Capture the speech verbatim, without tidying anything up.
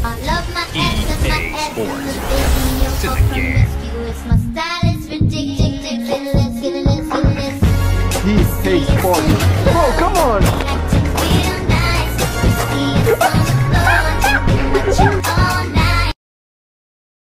I love my ass, cause my E A ass is Sports. a baby. It's in You're the from game. rescue. My style is ridiculous, ridiculous, ridiculous. E A Sports. Oh, come on!